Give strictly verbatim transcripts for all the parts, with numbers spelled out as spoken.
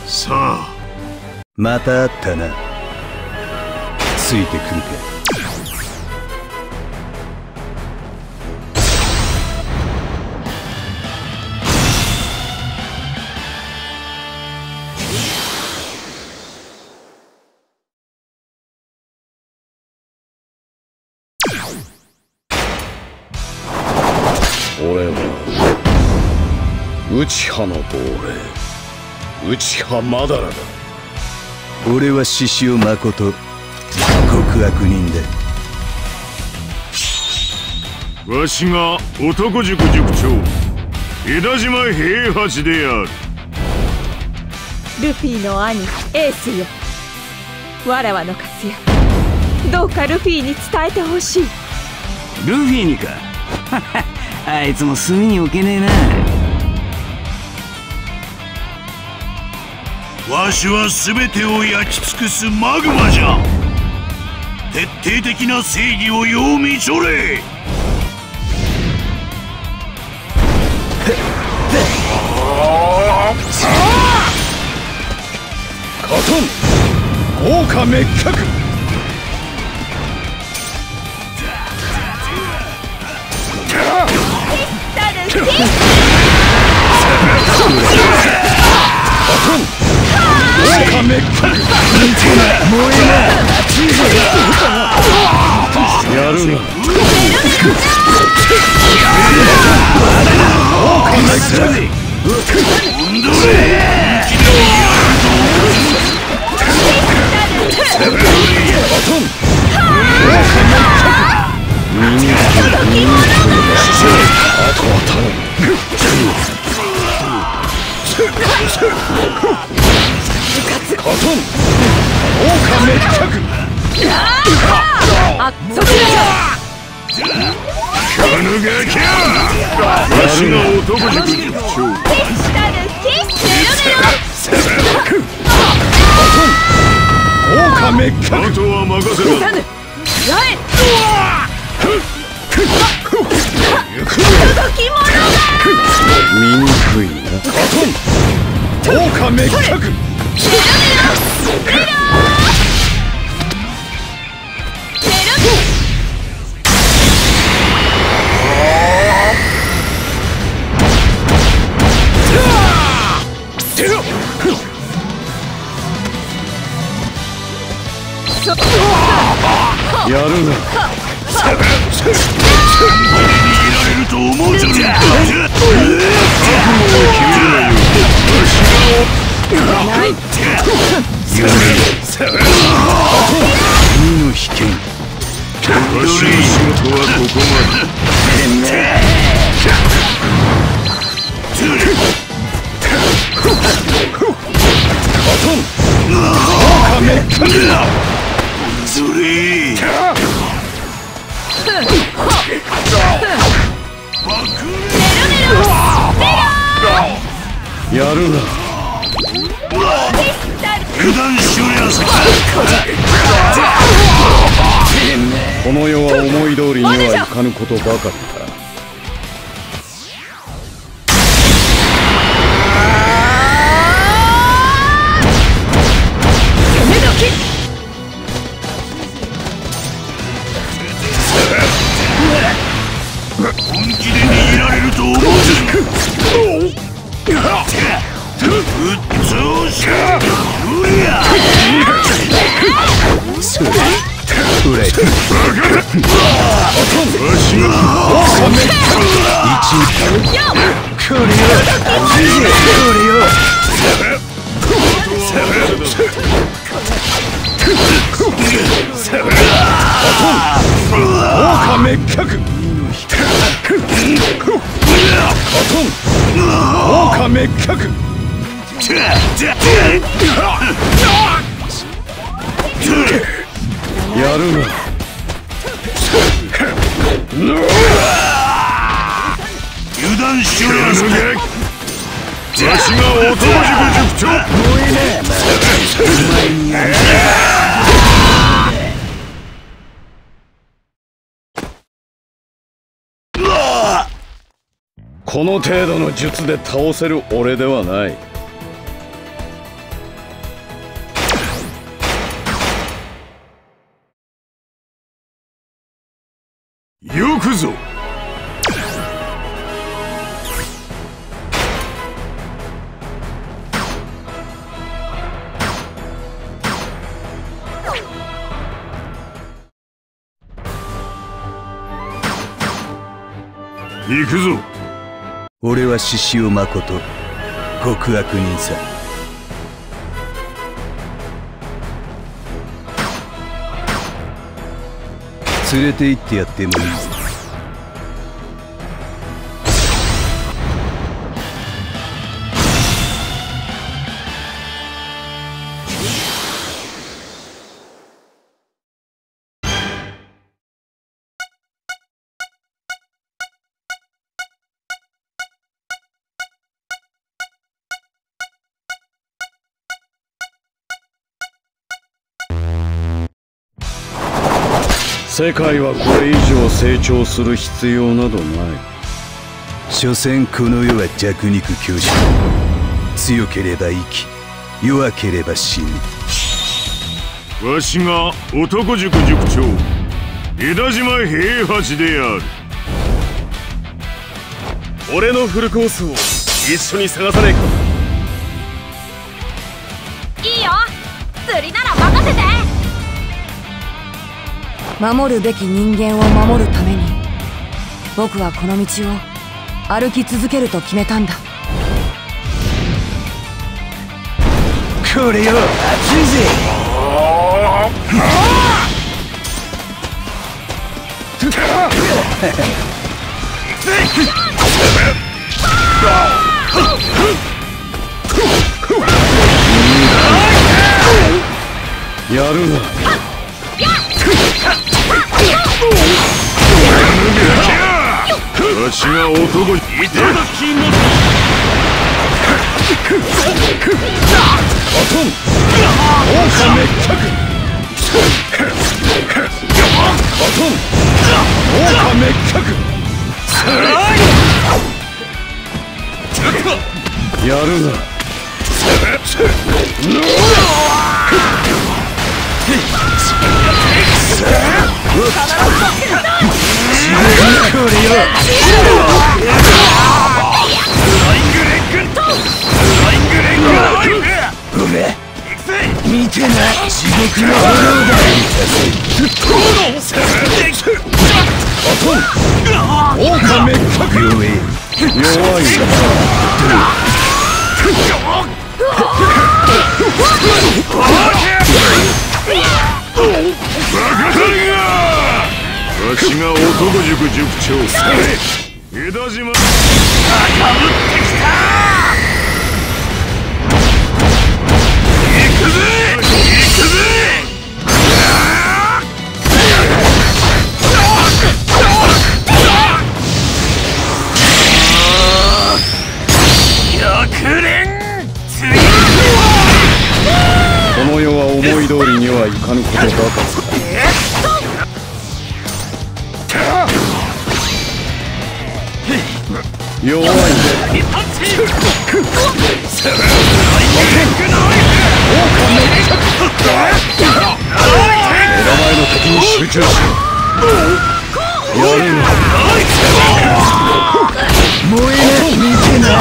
さあ、 また会ったな。ついてくるか。 俺は内派の亡霊、内派マダラだ。 俺は獅子雄誠、極悪人だ。 わしが男塾塾長枝島平八である。 ルフィの兄エースよ、わらわの活躍どうかルフィに伝えてほしい。 ルフィにかあいつも隅に置けねえな。 わしは全てを焼き尽くすマグマじゃ。徹底的な正義をよう見ちょれ。 カトン豪華滅却。やるな。 あ、そちらじゃ。 カヌガキャわしが男塾塾長豪華滅却。 あとは任せろ。 届き物が醜いな。カトン豪華滅却。やるな。逃げられると思うじゃねえか。覚悟を決めるなよ。 身の危険。 わしの仕事はここまで。 ずれー。 やるな。 油断しろやさ。 この世は思い通りにはいかぬことばかりか。 本気で逃げられると思うじゃん。うっつーしうりゃそれ売れわしが一これよこれよ豪華滅却。豪華滅却。やるな。 油断しろやさ。 わしが男塾塾長。 この程度の術で倒せる俺ではない。 くぞ。行くぞ。 俺は獅子王誠、極悪人さ。連れて行ってやってもいいぞ。 世界はこれ以上成長する必要などない。 所詮この世は弱肉強食。強ければ生き、弱ければ死ぬ。 わしが男塾塾長枝島平八である。 俺のフルコースを一緒に探さねえか。 いいよ、釣りなら任せて。 守るべき人間を守るために僕はこの道を歩き続けると決めたんだ。 これよ、熱いぜ。 やるな。 わしが男にいただきます。 バトン狼客。バトン狼客。やるな。 見てな、地獄の炎だ。 狼客。弱い。弱い。 わしが男塾塾長枝島。 この世は思い通りにはいかぬことばかり。弱いんだ。目の前の敵に集中しろ。やるな。 燃えな、見てな。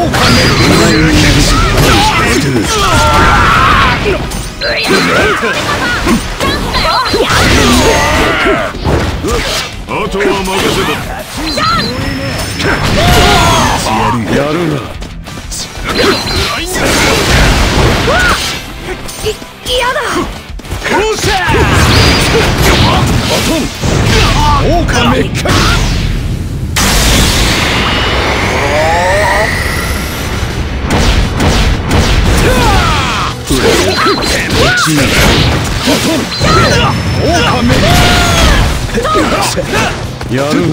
あとは任せた。 やるな。 嫌だ。 バトン狼客。やるな。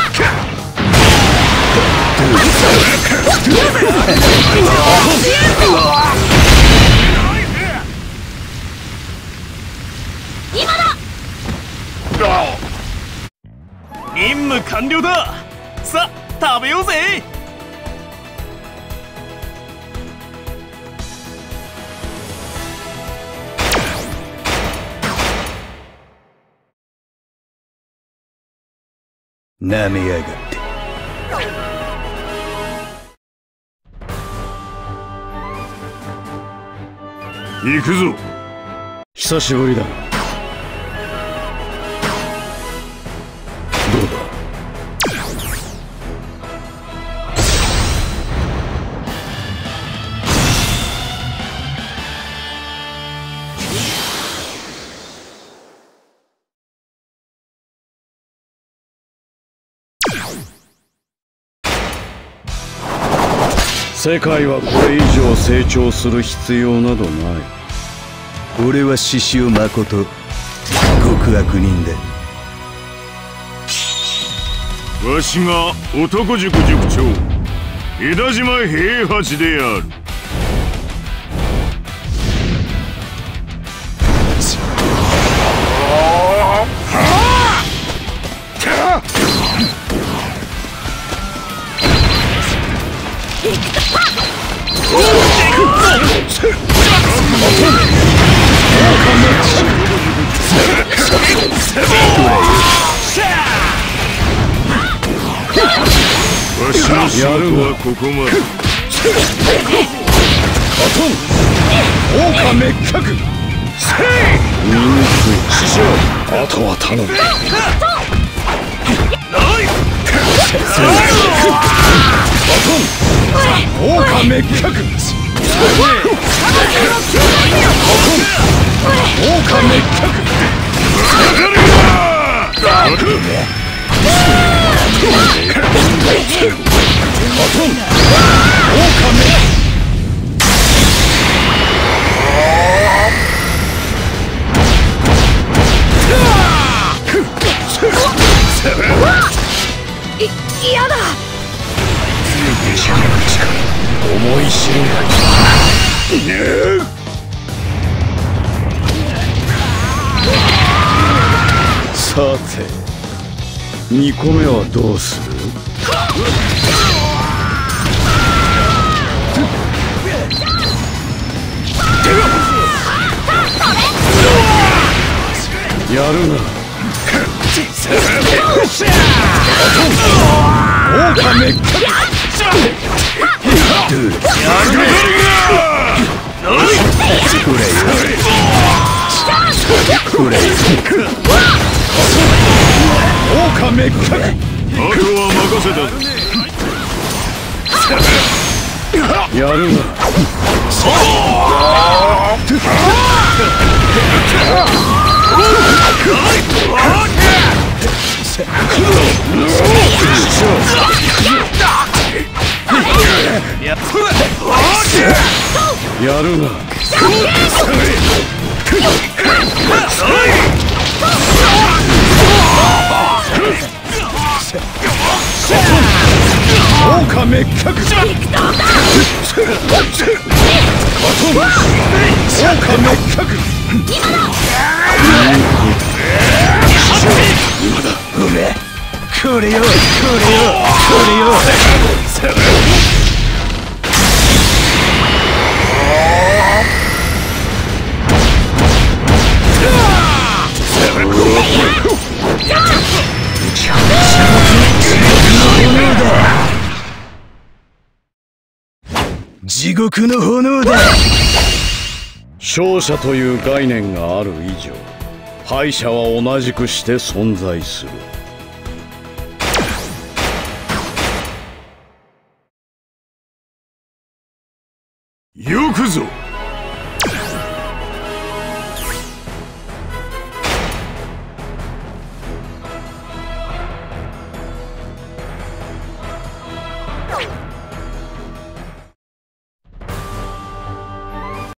今だ。 任務完了だ。さあ食べようぜ。 なめやがって。 行くぞ。 久しぶりだな。どうだ。世界はこれ以上成長する必要などない。 俺は獅子雄誠、極悪人だ。 わしが男塾塾長枝島平八である。わしの仕事はここまで。 豪華滅却。見にくい。師匠、あとは頼む。豪華滅却。豪華滅却。 いやだ。 思い知るがさてにこめはどうする？やるな。豪華滅却。豪華滅却。 あとは任せたぞ。 やるな。やるな。豪華滅却。豪華滅却。 今だ。これよ、これよ、これよ。地獄の炎だ。 勝者という概念がある以上、敗者は同じくして存在する。 よくぞ